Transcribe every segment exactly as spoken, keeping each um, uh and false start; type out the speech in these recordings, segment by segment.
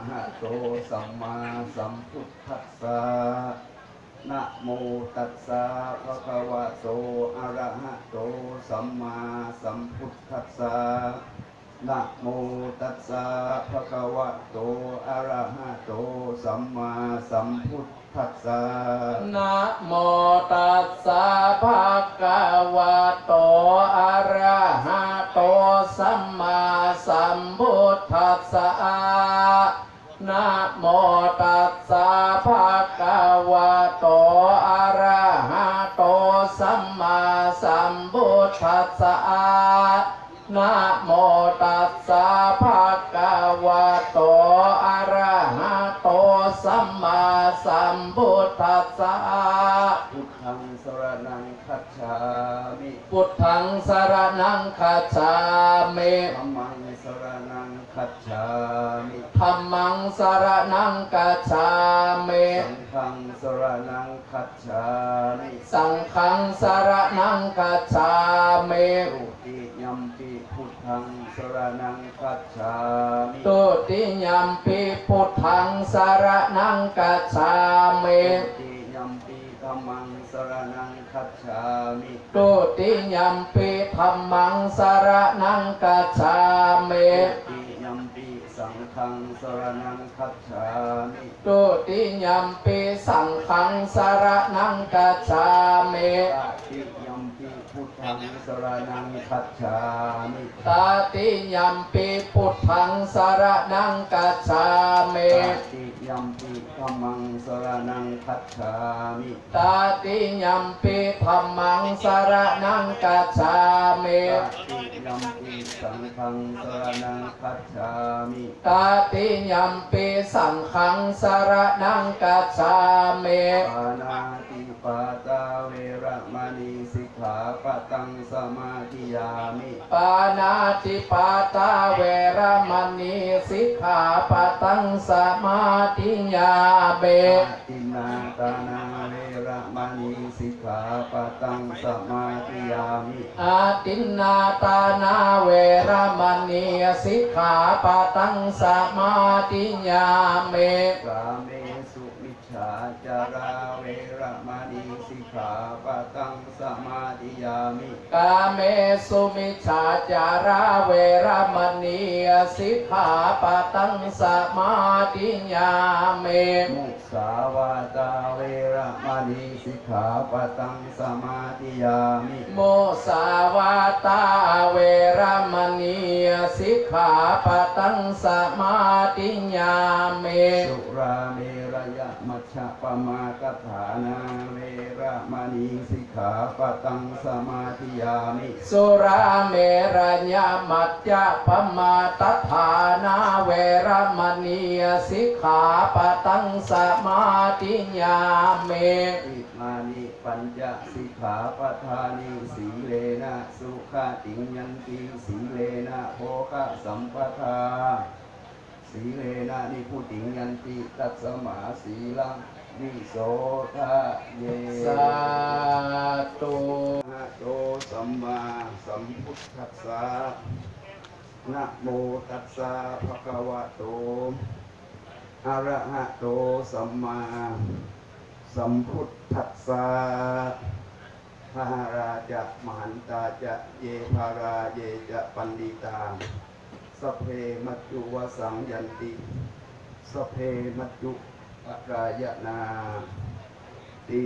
หะโตสัมมาสัมพุทธัสสะนะโมตัสสะภะคะวะโตอะระหะโตสัมมาสัมพุทธัสสะนะโมตัสสะภะคะวะโตอะระหะโตสัมมาสัมพุทธัสสะนะโมตัสสะภะคะวะโตอะระหะโตสัมมาสัมพุทธัสสะนะโมตัสสะภะคะวะโตอะระหะโตสัมมาสัมพุทธัสสะนะโมตัสสะภะคะวะโตอะระหะโตสัมมาสัมพุทธัสสะพุทธังสรณังคัจฉามิพุทธังสรณังคัจฉามิธัมมังสรณังคัจฉามิธัมมังสรณังคัจฉามิสังฆังสรณังคัจฉามิสังฆังสรณังคัจฉามิตุติยัมปิพุทธังสรณังคัจฉามิตุติยัมปิพุทธังสรณังคัจฉามิตุติยัมปิธัมมังสรณังคัจฉามิตุติยัมปิธัมมังสรณังคัจฉามิตุติยัมปิสังฆังสรณังคัจฉามิตุติยัมปิสังฆังสรณังคัจฉามิตติยัมปิพุทธังสรณังคัจฉามิตติยัมปิพุทธังสรณังคัจฉามิตติยัมปิธัมมังสรณังคัจฉามิตติยัมปิธัมมังสรณังคัจฉามิตติยัมปิสังฆังสรณังคัจฉามิตติยัมปิสังฆังสรณังคัจฉามิปานาติปาตาเวระมณีสิกขาปะตังสมาธิยามิปานาติปาตาเวระมณีสิกขาปะตังสมาธิยามิตินาตานาเวระมณีสิกขาปะตังสมาธิยามิอาตินนาตานาเวระมณีสิกขาปะตังสมาธิยามิกาเมสุมิจฉาจาราเวระมณีสิกขาปะตังสมาธิยามิกาเมสุมิจฉาจาราเวระมณีสิกขาปะตังสมาธิยามิมุสาวาตาเวระมณีสิกขาปะตังสมาธิยามิมุสาวาตาเวระมณีสิกขาปะตังสมาธิยามิสุราเมรยมัชฌะปมากัฏฐานาเวระมณีสิกขาปะตังสมาธิยามิสุราเมรยมัจจปมาตัฏฐานาเวระมณีสิกขาปะตังสมาธิยามิอิมานิปัญจสิกขาปทานิสีเลนะสุขติงยันติสีเลนะโภคะสัมปทาสีเลนะนิพุติงยันติตัสสมาสีลังนิโสทะเยสาธุนะโตสัมมาสัมพุทธัสสะนะโมตัสสะภะคะวะโตอะระหะโตสัมมาสัมพุทธัสสะภาราจะมหันตาจะเยภาราเยจะปันดิตาสัพเพมัจจุวสังยันติสัพเพมัจจุปรายนาตี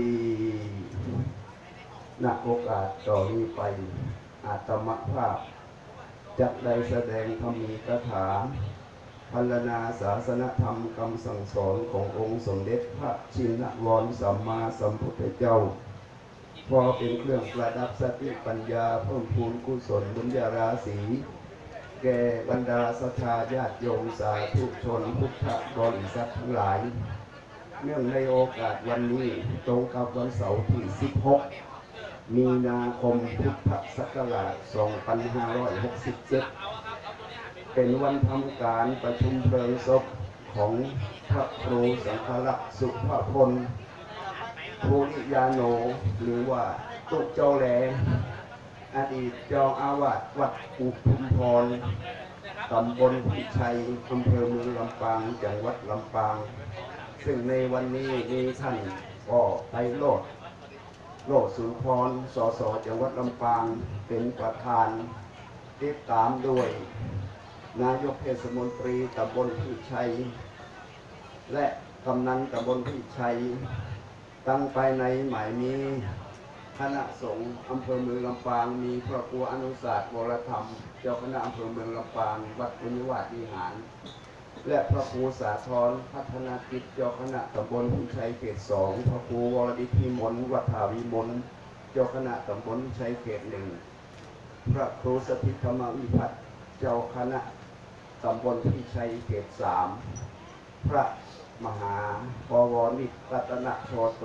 ณโอกาสต่อนี้ไปอาตมภาพจักได้แสดงธรรมีกถาพรรณนาศาสนธรรมคำสั่งสอนขององค์สมเด็จพระชินวรสัมมาสัมพุทธเจ้าพอเป็นเครื่องประดับสติปัญญาเพิ่มพูนกุศลบุญญาราศีแก่บรรดาศรัทธาญาติโยมสาธุชนพุทธบริษัททั้งหลายเนื่องในโอกาสวันนี้ตรงกับวันเสาร์ที่สิบหกมีนาคมพุทธศักราชสองพันห้าร้อยหกสิบเจ็ดเป็นวันทำการประชุมเพลิงศพของพระครูสังฆลักษณ์สุภพลภูริยาโนหรือว่าตุกเจ้าแหลอดีตเจ้าอาวาสวัดอุทุมพรตำบลพิชัยอำเภอเมืองลำปางจังหวัดลำปางซึ่งในวันนี้มีท่านก็ไปโลดโลดสุนทรสสจังหวัดลำปางเป็นประธานติดตามด้วยนายกเทศมนตรีตำบลพิชัยและกำนันตำบลพิชัยตั้งไปในหมายมีคณะสงฆ์อำเภอเมืองลำปางมีพระครูอนุสาสวรธรรมเจ้าคณะอำเภอเมืองลำปางวัดปุญญวาสวิหารและพระครูสาธรพัฒนากิจเจ้าคณะตำบลพิชัยเขตสองพระครูวรดิพิมลวัฒาวิมลเจ้าคณะตำบลพิชัยเขตหนึ่งพระครูสถิตธรรมวิพัฒน์เจ้าคณะตำบลพิชัยเขตสามพระมหาปวนิตรัตนโชโต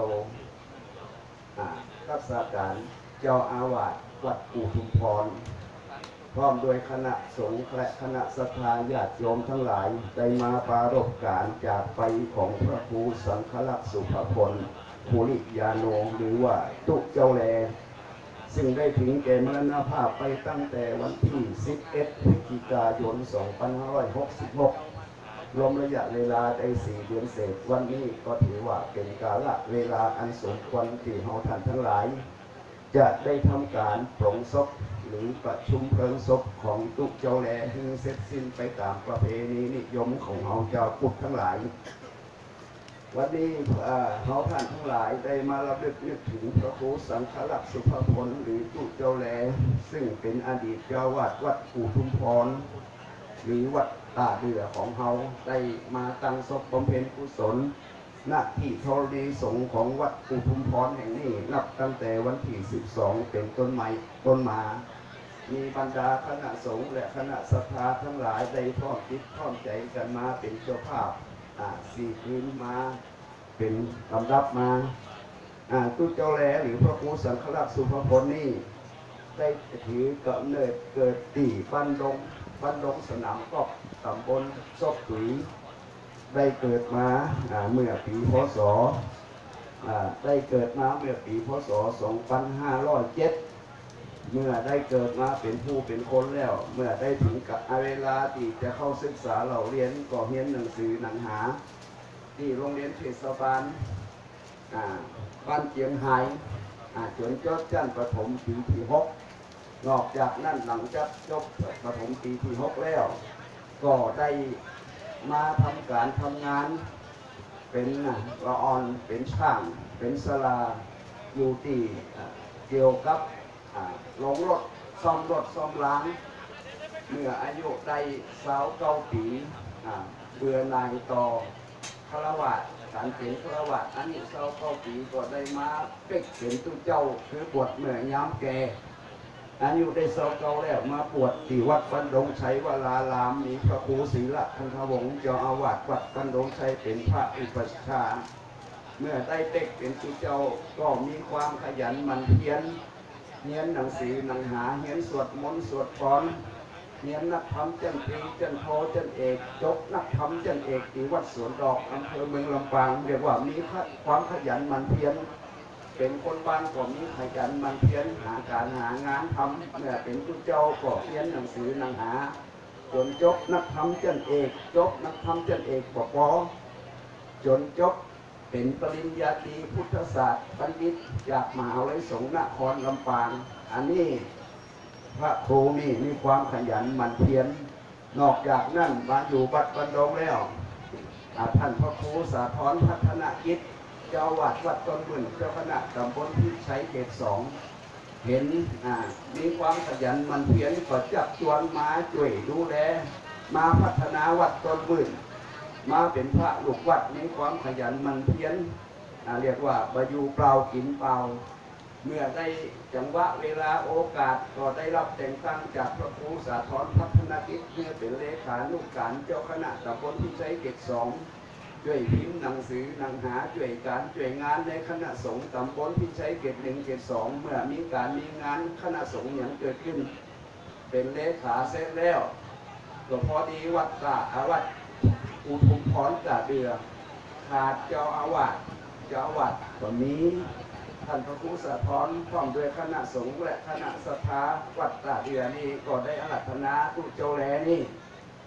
รักษาการเจ้าอาวาสวัดอุทุมพรพร้อมโดยคณะสงฆ์และคณะศรัทธาญาติโยมทั้งหลายได้มาปรารภการจากไปของพระครูสังฆลักษณ์สุภพลภูริยาโนหรือว่าตุเจ้าแลซึ่งได้ถึงแก่มรณภาพไปตั้งแต่วันที่สิบเอ็ดพฤศจิกายนสองพันห้าร้อยหกสิบหกรวมระยะเวลาได้สี่เดือนเศษวันนี้ก็ถือว่าเป็นกาลเวลาอันสมควรที่เราท่านทั้งหลายจะได้ทำการปลงศพหรือประชุมเพลิงศพของตุเจ้าแลให้เสร็จสิ้นไปตามประเพณีนิยมของเราเจ้าพุทธทั้งหลายวันนี้เราท่านทั้งหลายได้มาระลึกนึกถึงพระครูสังฆลักษณ์สุภพลหรือตุเจ้าแลซึ่งเป็นอดีตเจ้าวาดวัดอุทุมพรหรือวัดตาเดือของเราได้มาตั้งศพบำเพ็ญกุศลณที่ธรณีสงฆ์ของวัดอุทุมพรแห่งนี้นับตั้งแต่วันที่สิบสองเป็นต้นไม้ต้นมามีบรรดาคณะสงฆ์และคณะศรัทธาทั้งหลายได้พร้อมจิตพร้อมใจกันมาเป็นเจ้าภาพสี่คืนมาเป็นลำดับมาตุเจ้าแลหรือพระครูสังฆลักษณ์สุภพลนี่ได้ถือกำเนิดเกิดที่บ้านดงบ้านดงสนามกอบตำบลซอกถุยได้เกิดมาเมื่อปีพศได้เกิดมาเมื่อปีพศสองพันห้าร้อยเจ็ดเมื่อได้เกิดมาเป็นผู้เป็นคนแล้วเมื่อได้ถึงกับเวลาที่จะเข้าศึกษาเราเรียนก็เรียนหนังสือหนังหาที่โรงเรียนเทศบาลบ้านเจียงไฮ้จนจบชั้นประถมปีที่หกนอกจากนั้นหลังจากจบประถมปีที่หกแล้วก็ได้มาทำการทำงานเป็นละออนเป็นช่างเป็นสลาอยู่ที่เกี่ยวกับลงรถซ่อมรถซ่อมล้างเมื่ออายุได้สาวเก้าปีเบื่อนายต่อฆราวาสการเป็นฆราวาสอันนี้สาวเก้าปีก็ได้มาเป็กเป็นตุเจ้าคือบวชเมื่อย้ำแก่อายุได้สาวเก้าแล้วมาบวชที่วัดบันดงชัยวรารามมีพระครูศรีละคันธวงศ์เจ้าอาวาสวัดบันดงชัยเป็นพระอุปัชฌาย์เมื่อได้เป็กเป็นตุเจ้าก็มีความขยันหมั่นเพียรเรียนหนังสือหนังหาเรียนสวดมนต์สวดกลอนเรียนนักธรรมจันทรีจันโทจันเอกจบนักธรรมจันเอกที่วัดสวนดอกอำเภอเมืองลำปางเรียกว่ามีความขยันหมั่นเพียรเป็นคนบ้านก็มีขยันหมั่นเพียรหาการหางานทำเมื่อเป็นผู้เจ้าก็เรียนหนังสือหนังหาจนจบนักธรรมจันเอกจบนักธรรมจันเอกปปจนจบเป็นปริญญาตรีพุทธศาสตร์บัณฑิตจากมหาวิทยาลัยสงฆ์นครลำปางอันนี้พระครูนี่มีความขยันหมั่นเพียรนอกจากนั้นมาอยู่บัดบันดงแล้วท่านพระครูสาธรพัฒนากิจเจ้าวัดวัดต้นบุญเจ้าคณะตำบลพิชัยเขตสองเห็นมีความขยันหมั่นเพียรก็จับชวนมาช่วยดูแลมาพัฒนาวัดต้นบุญมาเป็นพระลูกวัดมีความขยันหมั่นเพียรเรียกว่าบอยู่เปล่ากินเปล่าเมื่อได้จังหวะเวลาโอกาสก็ได้รับแต่งตั้งจากพระครูสาธรพัฒนากิจเพื่อเป็นเลขานุการเจ้าคณะตำบลพิชัยเขตสองช่วยพิมพ์หนังสือหนังหาช่วยการช่วยงานในคณะสงฆ์ตำบลพิชัยเขตหนึ่งเขตสองเมื่อมีการมีงานคณะสงฆ์อย่างเกิดขึ้นเป็นเลขาเสร็จแล้วก็พอดีวัดตาอาวัดอุทุมพรจ่าเดือขาดเจ้าอาวาสเจ้าอาวาสคนนี้ท่านพระครูสาธรพร้อมด้วยคณะสงฆ์และคณะศรัทธาวัดตาเดือนี่ก็ได้อาราธนาตุเจ้าแลนี่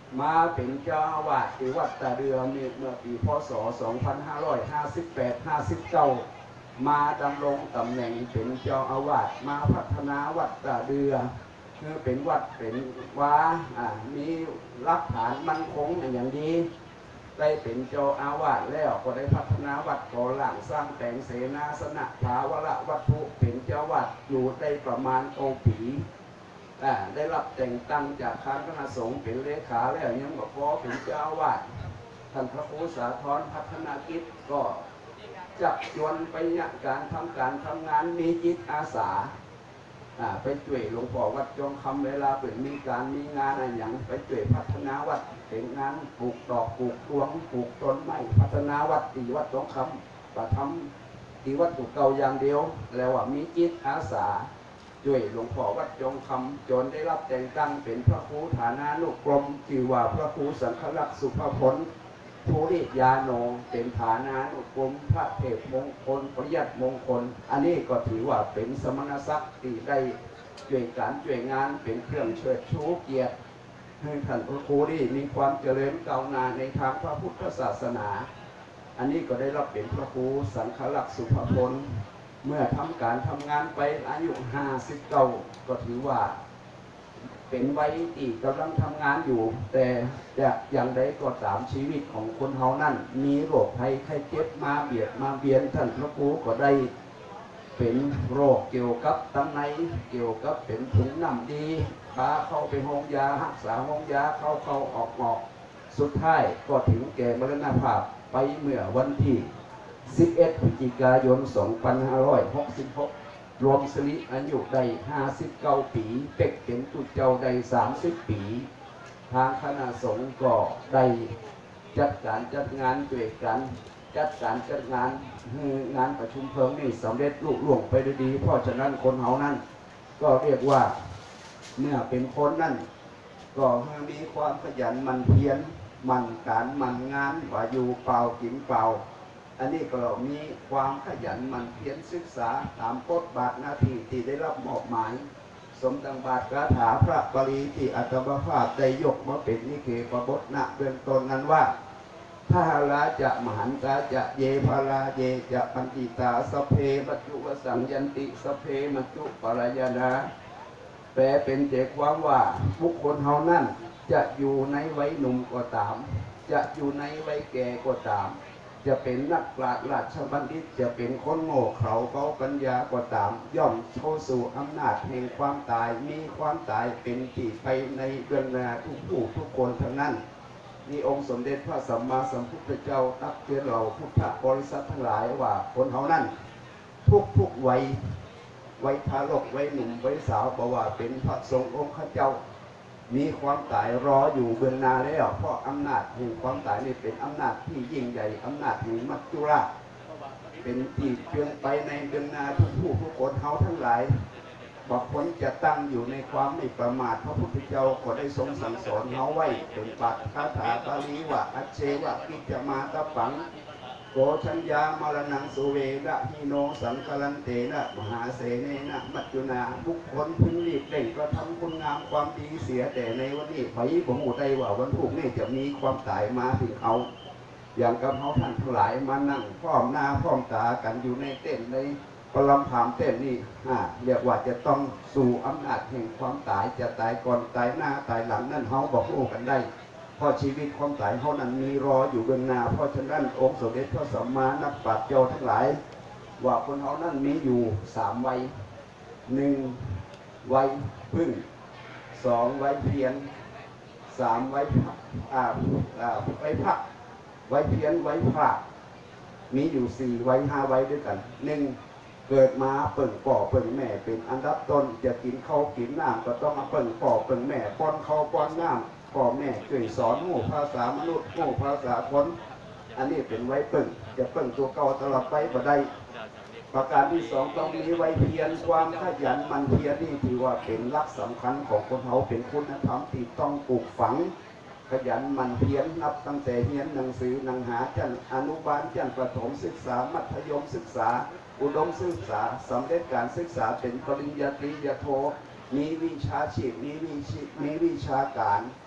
มาเป็นเจ้าอาวาสที่วัดตาเรือเมื่อปีพศสองพันห้าร้อยห้าสิบแปด ห้าสิบเก้ามาดำรงตำแหน่งเป็นเจ้าอาวาสมาพัฒนาวัดตาเรือคือเป็นวัดเป็นว้ามีหลักฐานมั่นคงอย่างดีได้เป็นเจ้าอาวาสแล้วก็ได้พัฒนาวัดก่อหลังสร้างแต่งเสนาสนะถาวรวัตถุเป็นเจ้าวัดอยู่ได้ประมาณโอปีได้รับแต่งตั้งจากคณะสงฆ์เป็นเลขาแล้วยังบอกว่าเป็นเจ้าอาวาสท่านพระครูสาธรพัฒนากิจก็จับจวนไปเนี่ยการทำการทำงานมีจิตอาสาไปช่วยหลวงพ่อวัดจงคำเวลาเป็นมีการมีงานอะไรอย่างไปช่วยพัฒนาวัดเป็นงานปลูกดอกปลูกดวงปลูกต้นไม้พัฒนาวัดตีวัดจงคำประทำตีวัดถูกเก่าอย่างเดียวแล้วว่ามีจิตอาสาช่วยหลวงพ่อวัดจงคำจนได้รับแต่งตั้งเป็นพระครูฐานานุกรมชื่อว่าพระครูสังฆลักษณ์สุภพลภูริยาโนเป็นฐานานุกรมพระเทพมงคลปริยัติมงคลอันนี้ก็ถือว่าเป็นสมณศักดิ์ที่ได้ช่วยการช่วยงานเป็นเครื่องเชิดชูเกียรติให้ท่านพระครูนี่มีความเจริญก้าวหน้าในทางพระพุทธศาสนาอันนี้ก็ได้รับเป็นพระครูสังฆลักษณ์สุภพลเมื่อทำการทำงานไปอายุห้าสิบเก้าก็ถือว่าเป็นวัยที่กำลังทำงานอยู่แต่อย่างใดก็ตามชีวิตของคนเฮานั่นมีโรคภัยไข้เจ็บมาเบียดมาเบียนท่านพระครูก็ได้เป็นโรคเกี่ยวกับตับในเกี่ยวกับเป็นถุงน้ำดีพาเข้าไปห้องยารักษาห้องยาเข้าเข้าออกออกสุดท้ายก็ถึงแก่มรณภาพไปเมื่อวันที่สิบเอ็ดพฤศจิกายนสองพันห้าร้อยหกสิบหกรวมสิริอายุได้ห้าสิบเก้าปีเป็กเป็นตุเจ้าได้สามสิบปีทางคณะสงฆ์ก็ได้จัดการจัดงานด้วยกันจัดการจัดงานงานประชุมเพลิงนี่สำเร็จลุล่วงไปด้วยดีเพราะฉะนั้นคนเฮานั้นก็เรียกว่าเมื่อเป็นคนนั้นก็มีความขยันหมั่นเพียรหมั่นการหมั่นงานว่าอยู่เปล่ากินเปล่าอันนี้ก็เรามีความขยันหมั่นเพียรศึกษาตามกฎบาทหน้าที่ที่ได้รับมอบหมายสมดังบาทคาถาพระบาลีที่อัตถภาพได้ยกมาเป็นนิเกปบทณเบื้องต้นนั้นว่าถ้าลาจะมหันตาจะเยภาลาเยจะปัญจิตาสเพมัจจุวสังยันติสเพมัจจุปรายนาแปลเป็นใจความว่าบุคคลเฮานั้นจะอยู่ในวัยหนุ่มก็ตามจะอยู่ในวัยแก่ก็ตามจะเป็นนักปราชญ์ราชบัณฑิตจะเป็นคนโง่เขลาเบาปัญญาก็ตามย่อมเข้าสู่อำนาจแห่งความตายมีความตายเป็นที่ไปในเบื้องหน้าทุกผู้ทุกคนทั้งนั้นนี่องค์สมเด็จพระสัมมาสัมพุทธเจ้าตักเตือนเราพุทธบริษัททั้งหลายว่าคนเขานั้นทุกทุกวัยวัยทารกวัยหนุ่มวัยสาวบอกว่าเป็นพระสงฆ์องค์ข้าเจ้ามีความตายรออยู่เบื้องหน้าแล้วเพราะอำนาจแห่งความตายนี่เป็นอำนาจที่ยิ่งใหญ่อำนาจแห่งมัจจุราชเป็นที่เพียงไปในเบื้องหน้าทุกผู้ทุกคนเขาทั้งหลายบอกคนจะตั้งอยู่ในความไม่ประมาทพระพุทธเจ้าก็ได้ทรงสั่งสอนเขาไว้เป็นปัตคาถาบาลีว่าอัจเชวะกิจมาตะปังโกชัญญามรณังสุเวระหิโนสังคลันเตนะมหาเสเนนะมัจจุนาบุคคลพึงรีบเร่งกระทำคุณงามความดีเสียแต่ในวันนี้ไฟผมหูได้ว่าวันพรุ่งนี้จะมีความตายมาถึงเขาอย่างกับเขาท่านทั้งหลายมานั่งพร้อมหน้าพร้อมตากันอยู่ในเต้นในปลำผามเต้นนี่เรียกว่าจะต้องสู่อำนาจแห่งความตายจะตายก่อนตายหน้าตายหลังนั่นเขาบอกรู้กันได้เพราะชีวิตความตายเขานั้นมีรออยู่เบื้องหน้าเพราะฉะนั้นองค์สมเด็จพระสัมมาสัมพุทธเจ้าทั้งหลายว่าคนเขานั้นมีอยู่สามวัยหนึ่งวัยพึ่งสองวัยเพียรสามวัยพักอ่าอ่าวัยพักวัยเพียรวัยพระมีอยู่สี่วัยห้าวัยด้วยกันหนึ่งเกิดมาเปิ่งป่อเปิ่งแม่เป็นอันดับต้นจะกินข้าวกินน้ำก็ต้องมาเปิ่งป่อเปิ่งแม่ป้อนข้าวป้อนน้ำพ่อแม่ช่วยสอนหมู่ภาษามนุษย์หมู่ภาษาคนอันนี้เป็นไว้เปิ่งจะเปิ่งตัวเก่าตลอดไปบ่ได้ประการที่สองต้องมีไว้เพียรความขยันมันเพียรนี่ถือว่าเป็นหลักสำคัญของคนเขาเป็นคุณธรรมที่ต้องปลูกฝังขยันมันเพียรนับตั้งแต่เรียนหนังสือหนังหาชั้นอนุบาลชั้นประถมศึกษามัธยมศึกษาอุดมศึกษาสำเร็จการศึกษาเป็นปริญญาตรีโทมีวิชาชีพมีวิชมีวิชาการ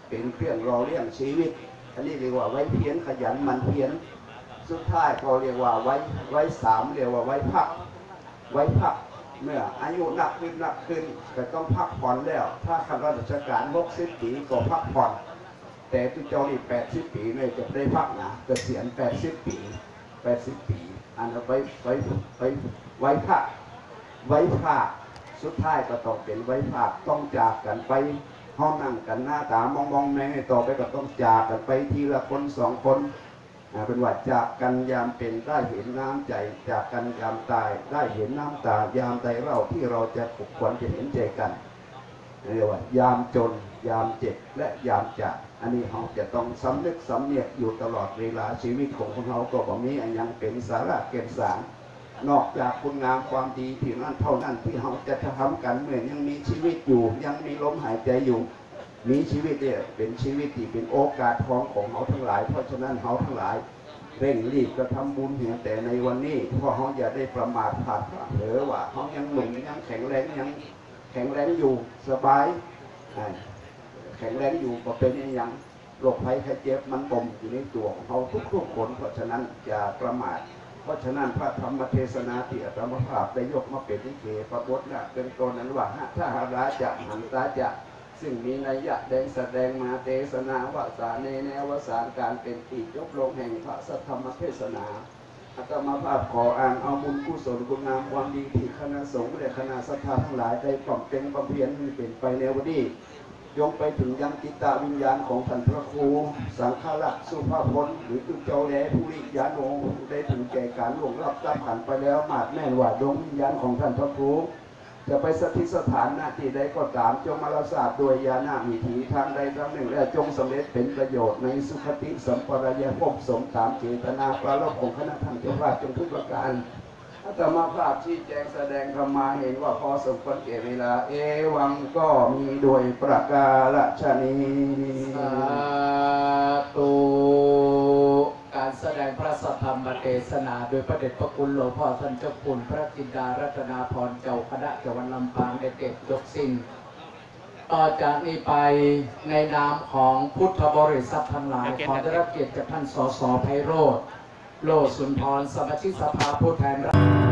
เป็นเครื่องรอเลี้ยงชีวิตอันนี้เรียกว่าไว้เพียรขยันหมั่นเพียรสุดท้ายก็เรียกว่าไว้ไว้สามเรียกว่าไว้พักไว้พักเมื่ออายุหนักขึ้นหนักขึ้นก็ต้องพักผ่อนแล้วถ้าข้าราชการหกสิบปีก็พักผ่อนแต่ที่เจ้านี่แปดสิบปีเลยจะได้พักนะเกษียณแปดสิบปีแปดสิบปีอันนั้นไว้ไว้ไว้ไว้พักไว้พักสุดท้ายก็ต้องเป็นไว้พักต้องจากกันไปห้องนั่งกันหน้าตามองมองแม่ให้ต่อไปก็ต้องจากกันไปทีละคนสองคนเป็นว่าจากกันยามเป็นได้เห็นน้ำใจจากกันยามตายได้เห็นน้ำตายามใจเราที่เราจะขบควรจะเห็นใจกันเรียกว่ายามจนยามเจ็บและยามจากอันนี้เราจะต้องสำนึกสำเนียกอยู่ตลอดเวลาชีวิตของพวกเราก็บอกนี้ยังเป็นสาระเก็บสารนอกจากคุณงามความดีที่นั่นเท่านั้นที่เราจะทำกันเมื่อยังมีชีวิตอยู่ยังมีลมหายใจอยู่มีชีวิตเนี่ยเป็นชีวิตที่เป็นโอกาสทองของเราทั้งหลายเพราะฉะนั้นเราทั้งหลายเร่งรีบกระทำบุญเหียแต่ในวันนี้เพราะเราอย่าได้ประมาทพลาดเผลอว่าเรายังหนุ่มยังแข็งแรงยังแข็งแรงอยู่สบายแข็งแรงอยู่ก็เป็นอย่างโรคภัยไข้เจ็บมันบ่มอยู่ในตัวของเราทุกๆคนเพราะฉะนั้นอย่าประมาทเพราะฉะนั้นพระธรรมเทศนาที่อาตมาภาพได้ยกมาเป็นที่เกปรากฏนะเป็นตัวนั้นว่าถ้าหาราจะหันตาจะซึ่งมีนัยยะแดงแสดงมาเทศนาวาสาเนแนวสารการเป็นที่ยกลงแห่งพระสัทธรรมเทศนาอาตมาภาพขออ่านเอาบุญกุศลคุณงามความดีที่คณะสงฆ์และคณะศรัทธาทั้งหลายได้บำเพ็ญบำเพ็ญให้เป็นไปในวันนี้ยงไปถึงยังจิตตวิญญาณของท่านพระครูสังฆลักษณ์สุภาพลหรือตุเจ้าแหล่ผู้ริยาโนได้ถึงแก่การหลวงรับทรัพย์ขันไปแล้วมาดแม่นว่าดวงวิญญาณของท่านพระครูจะไปสถิตสถานหน้าที่ใดก็ตามจงมาราศาสตร์โดยญาณวิถีทางใดทางหนึ่งและจงสำเร็จเป็นประโยชน์ในสุขติสัมปรายภพสมตามเจตนาปรารภของคณะท่านเจ้าภาพจงทุกประการอาตมาภาพชี้แจงแสดงธรรมาเห็นว่าพอสมควรแก่เวลาเอวังก็มีโดยประกาศนีสาธุการแสดงพระสัทธรรมเทศนาโดยพระเดชพระคุณหลวงพ่อท่านเจ้าคุณพระจินดารัตนาพรเจ้าคณะจังหวัดลำปางได้เก็บยกสิ้นต่อจากนี้ไปในนามของพุทธบริษัททั้งหลายขอได้รับเกียรติจากท่านสสไพโรจน์โลสุนทรสมาชิกสภาผู้แทนราษฎร